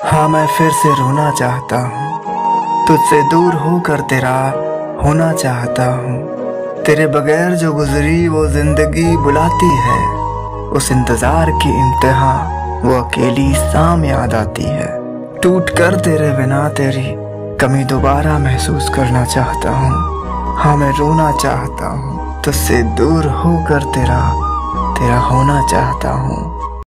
हाँ, मैं फिर से रोना चाहता हूँ, तुझसे दूर होकर तेरा होना चाहता हूँ। तेरे बगैर जो गुजरी वो जिंदगी बुलाती है, उस इंतजार की इंतहा वो अकेली शाम याद आती है। टूट कर तेरे बिना तेरी कमी दोबारा महसूस करना चाहता हूँ। हाँ, मैं रोना चाहता हूँ, तुझसे दूर होकर तेरा होना चाहता हूँ।